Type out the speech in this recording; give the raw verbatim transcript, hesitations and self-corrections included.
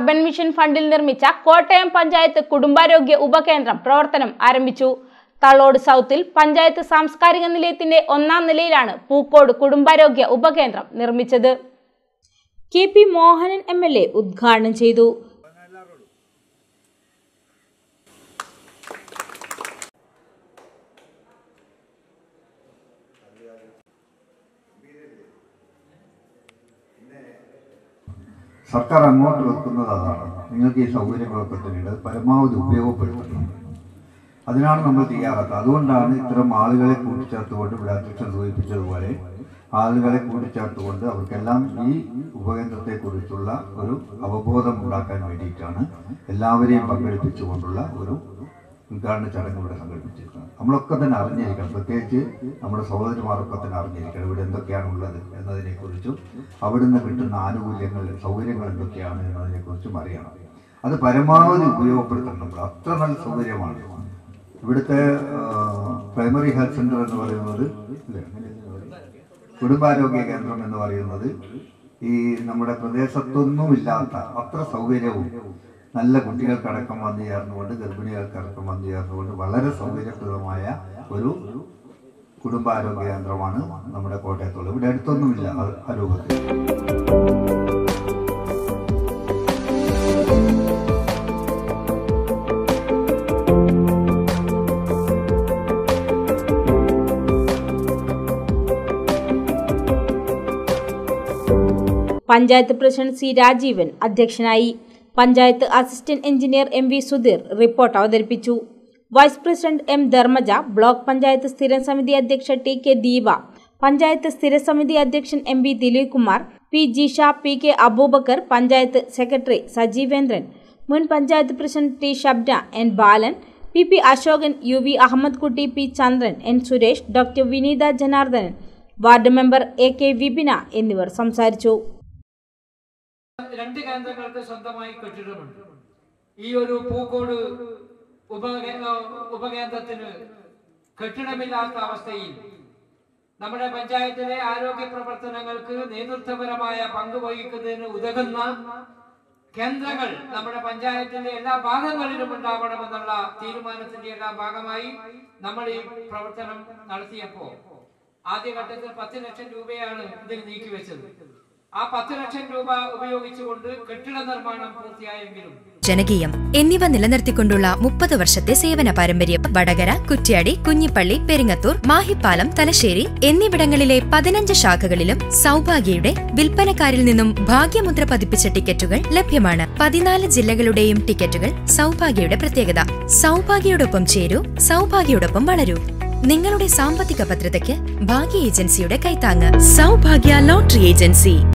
Urban mission ഫണ്ടിൽ നിർമ്മിച്ച കോട്ടയം പഞ്ചായത്ത് കുടുംബാരോഗ്യ ഉപകേന്ദ്രം പ്രവർത്തനം ആരംഭിച്ചു. തളോട് സൗത്തിൽ പഞ്ചായത്ത് സാംസ്കാരിക നിലയത്തിന്റെ ഒന്നാം നിലയിലാണ് പൂക്കോട് കുടുംബാരോഗ്യ ഉപകേന്ദ്രം നിർമ്മിച്ചത്. K P Mohanan M L A ഉദ്ഘാടനം ചെയ്തു. സർക്കാർ അങ്ങോട്ട് വെക്കുന്നത് അതാണ്, നിങ്ങൾക്ക് ഈ സൗകര്യങ്ങളൊക്കെ തന്നെയുണ്ട്, അത് പരമാവധി ഉപയോഗപ്പെടുത്തണം. അതിനാണ് നമ്മൾ തയ്യാറാക്കുക. അതുകൊണ്ടാണ് ഇത്തരം ആളുകളെ കൂട്ടിച്ചേർത്തുകൊണ്ട് ഇവിടെ അധ്യക്ഷൻ സൂചിപ്പിച്ചതുപോലെ ആളുകളെ കൂട്ടിച്ചേർത്തുകൊണ്ട് അവർക്കെല്ലാം ഈ ഉപകേന്ദ്രത്തെക്കുറിച്ചുള്ള ഒരു അവബോധം ഉണ്ടാക്കാൻ വേണ്ടിയിട്ടാണ് എല്ലാവരെയും പങ്കെടുപ്പിച്ചുകൊണ്ടുള്ള ഒരു ഉദ്ഘാടന ചടങ്ങ് ഇവിടെ സംഘടിപ്പിച്ചിരിക്കുന്നത്. നമ്മളൊക്കെ തന്നെ അറിഞ്ഞിരിക്കണം, പ്രത്യേകിച്ച് നമ്മുടെ സഹോദരിമാരൊക്കെ തന്നെ അറിഞ്ഞിരിക്കണം ഇവിടെ എന്തൊക്കെയാണ് ഉള്ളത് എന്നതിനെക്കുറിച്ചും അവിടുന്ന് കിട്ടുന്ന ആനുകൂല്യങ്ങൾ സൗകര്യങ്ങൾ എന്തൊക്കെയാണ് എന്നതിനെക്കുറിച്ചും അറിയണം. അത് പരമാവധി ഉപയോഗപ്പെടുത്തണം. നമ്മൾ അത്ര നല്ല സൗകര്യമാണ്. ഇവിടുത്തെ പ്രൈമറി ഹെൽത്ത് സെന്റർ എന്ന് പറയുന്നത്, കുടുംബാരോഗ്യ കേന്ദ്രം എന്ന് പറയുന്നത് ഈ നമ്മുടെ പ്രദേശത്തൊന്നുമില്ലാത്ത അത്ര സൗകര്യവും നല്ല കുട്ടികൾക്കടക്കം വന്നു ചേർന്നുകൊണ്ട് ഗർഭിണികൾക്കടക്കം വന്നു ചേർന്നുകൊണ്ട് വളരെ സൗകര്യപ്രദമായ ഒരു കുടുംബാരോഗ്യ കേന്ദ്രമാണ് നമ്മുടെ കോട്ടയത്തുള്ളത്. ഇവിടെ അടുത്തൊന്നുമില്ല ആ രൂപത്തിൽ. പഞ്ചായത്ത് പ്രസിഡന്റ് സി രാജീവൻ അധ്യക്ഷനായി. Panchayat assistant engineer M V Sudheer report അവതരിപ്പിച്ചു. Vice president M Dharmaja, block panchayat സ്ഥിരം സമിതി അധ്യക്ഷ ടി കെ ദീപ, പഞ്ചായത്ത് സ്ഥിരസമിതി അധ്യക്ഷൻ M V Dileep Kumar, P Jisha, P K Aboobacker, panchayat secretary Sajeevendran, മുൻ panchayat president T Shabna, N Balan, P P Ashokan, U V Ahammed Kutty, P Chandran, N Suresh, doctor Vineetha Janardhanan, ward member A K Vipina എന്നിവർ സംസാരിച്ചു. രണ്ട് കേന്ദ്രങ്ങൾക്ക് സ്വന്തമായി കെട്ടിടമുണ്ട്. ഈ ഒരു പൂക്കോട് ഉപകേന്ദ്രത്തിന് കെട്ടിടമില്ലാത്ത അവസ്ഥയിൽ നമ്മുടെ പഞ്ചായത്തിലെ ആരോഗ്യ പ്രവർത്തനങ്ങൾക്ക് നേതൃത്വപരമായ പങ്ക് വഹിക്കുന്നതിന് ഉതകുന്ന കേന്ദ്രങ്ങൾ നമ്മുടെ പഞ്ചായത്തിന്റെ എല്ലാ ഭാഗങ്ങളിലും ഉണ്ടാവണമെന്നുള്ള തീരുമാനത്തിന്റെ എല്ലാ ഭാഗമായി നമ്മൾ ഈ പ്രവർത്തനം നടത്തിയപ്പോൾ ആദ്യഘട്ടത്തിൽ പത്ത് ലക്ഷം രൂപയാണ് ഇതിൽ നീക്കിവെച്ചത്. ആ പത്ത് ലക്ഷം രൂപ ഉപയോഗിച്ചുകൊണ്ട് കെട്ടിട നിർമ്മാണം പൂർത്തിയായെങ്കിലും ജനകീയം എന്നിവ നിലനിർത്തിക്കൊണ്ടുള്ള മുപ്പത് വർഷത്തെ സേവന പാരമ്പര്യം വടകര, കുറ്റ്യാടി, കുഞ്ഞിപ്പള്ളി, പെരിങ്ങത്തൂർ, മാഹിപ്പാലം, തലശ്ശേരി എന്നിവിടങ്ങളിലെ പതിനഞ്ച് ശാഖകളിലും സൗഭാഗ്യയുടെ വിൽപ്പനക്കാരിൽ നിന്നും ഭാഗ്യമുദ്ര പതിപ്പിച്ച ടിക്കറ്റുകൾ ലഭ്യമാണ്. പതിനാല് ജില്ലകളുടെയും ടിക്കറ്റുകൾ സൗഭാഗ്യയുടെ പ്രത്യേകത. സൗഭാഗ്യയോടൊപ്പം ചേരൂ, സൗഭാഗ്യയോടൊപ്പം വളരൂ. നിങ്ങളുടെ സാമ്പത്തിക ഭദ്രതയ്ക്ക് ഭാഗ്യ ഏജൻസിയുടെ കൈത്താങ്ങ്. Sowbhagya lottery agency.